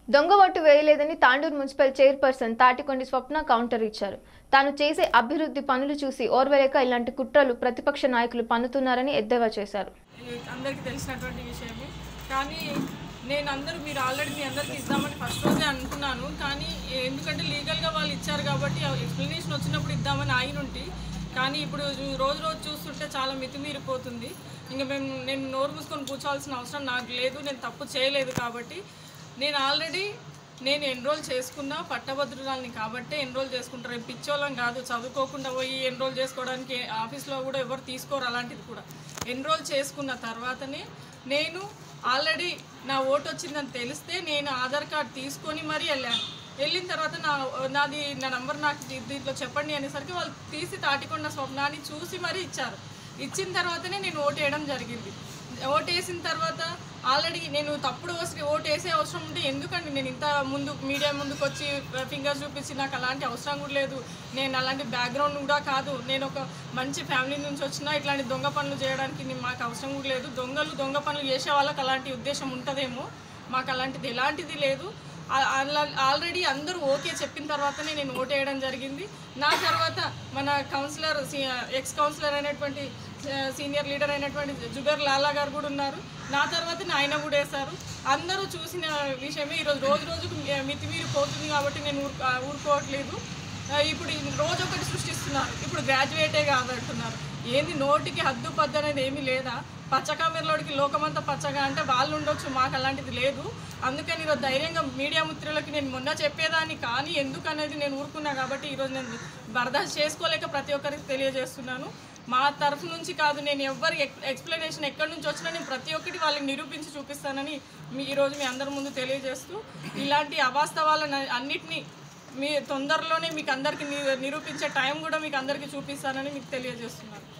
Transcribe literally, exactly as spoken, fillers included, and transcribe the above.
దొంగ ఓటు వేయలేదని Tandur municipal chairperson Tatikondi Swapna counter ఇచ్చారు. తాను చేసే అభివృద్ధి పనులు చూసి ఓర్వలేక ఇలాంటి కుట్రలు ప్రతిపక్ష నాయకులు పన్నుతున్నారని ఎద్దేవా చేశారు. అందరికీ తెలిసినటువంటి విషయమే, కానీ నేను అందరూ మీరు ఆల్రెడీ మీ అందరికీ ఇద్దామని ఫస్ట్ రోజే అనుకున్నాను. కానీ ఎందుకంటే లీగల్గా వాళ్ళు ఇచ్చారు కాబట్టి ఎక్స్ప్లెనేషన్ వచ్చినప్పుడు ఇద్దామని ఆగినుంటి. కానీ ఇప్పుడు రోజు రోజు చూస్తుంటే చాలా మితిమీరిపోతుంది. ఇంకా మేము నేను నోరు మూసుకొని కూర్చోవాల్సిన అవసరం నాకు లేదు. నేను తప్పు చేయలేదు కాబట్టి నేను ఆల్రెడీ నేను ఎన్రోల్ చేసుకున్నా పట్టభద్రురాలని కాబట్టి ఎన్రోల్ చేసుకుంటారు. రేపు పిచ్చోళ్ళం కాదు, చదువుకోకుండా పోయి ఎన్రోల్ చేసుకోవడానికి ఆఫీస్లో కూడా ఎవరు తీసుకోరు. అలాంటిది కూడా ఎన్రోల్ చేసుకున్న తర్వాతనే నేను ఆల్రెడీ నా ఓటు వచ్చిందని తెలిస్తే నేను ఆధార్ కార్డ్ తీసుకొని మరీ వెళ్ళాను. వెళ్ళిన తర్వాత నా నాది నా నంబర్ నాకు దీంట్లో చెప్పండి అనేసరికి వాళ్ళు తీసి తాటికొండ స్వప్నాన్ని చూసి మరీ ఇచ్చారు. ఇచ్చిన తర్వాతనే నేను ఓటు వేయడం జరిగింది. ఓటు వేసిన తర్వాత ఆల్రెడీ నేను తప్పుడు ఓటు వేసే అవసరం ఉంటే ఎందుకండి నేను ఇంత ముందు మీడియా ముందుకు వచ్చి ఫింగర్స్ చూపించి నాకు అలాంటి అవసరం కూడా లేదు. నేను అలాంటి బ్యాక్గ్రౌండ్ కూడా కాదు. నేను ఒక మంచి ఫ్యామిలీ నుంచి వచ్చినా ఇట్లాంటి దొంగ పనులు చేయడానికి మాకు అవసరం కూడా లేదు. దొంగలు దొంగ పనులు చేసే వాళ్ళకి అలాంటి ఉద్దేశం ఉంటుందేమో, మాకు అలాంటిది ఎలాంటిది లేదు. ఆల్రెడీ అందరూ ఓకే చెప్పిన తర్వాతనే నేను ఓటు వేయడం జరిగింది. నా తర్వాత మన కౌన్సిలర్ ఎక్స్ కౌన్సిలర్ అయినటువంటి సీనియర్ లీడర్ అయినటువంటి జుబేర్ లాలా గారు కూడా ఉన్నారు. నా తర్వాత ఆయన కూడా వేశారు. అందరూ చూసిన విషయమే. ఈరోజు రోజు రోజుకు మితిమీరి పోతుంది కాబట్టి నేను ఊరు ఊరుకోవట్లేదు. ఇప్పుడు రోజు ఒకటి సృష్టిస్తున్నారు. ఇప్పుడు గ్రాడ్యుయేటే కాదంటున్నారు. ఏంది నోటికి హద్దు పద్దు అనేది ఏమీ లేదా? పచ్చకామెరలోడికి లోకమంతా పచ్చగా అంటే వాళ్ళు ఉండొచ్చు, మాకు అలాంటిది లేదు. అందుకని ఈరోజు ధైర్యంగా మీడియా మిత్రులకి నేను మొన్న చెప్పేదాన్ని, కానీ ఎందుకు అనేది నేను ఊరుకున్నా కాబట్టి ఈరోజు నేను బర్దాస్తు చేసుకోలేక ప్రతి ఒక్కరికి తెలియజేస్తున్నాను. మా తరఫు నుంచి కాదు, నేను ఎవరి ఎక్స్ప్లెనేషన్ ఎక్కడి నుంచి వచ్చినా నేను ప్రతి ఒక్కటి వాళ్ళకి నిరూపించి చూపిస్తానని మీ ఈరోజు మీ అందరి ముందు తెలియజేస్తూ, ఇలాంటి అవాస్తవాలను అన్నిటినీ మీ తొందరలోనే మీకు అందరికీ నిరూపించే టైం కూడా మీకు అందరికీ చూపిస్తానని మీకు తెలియజేస్తున్నాను.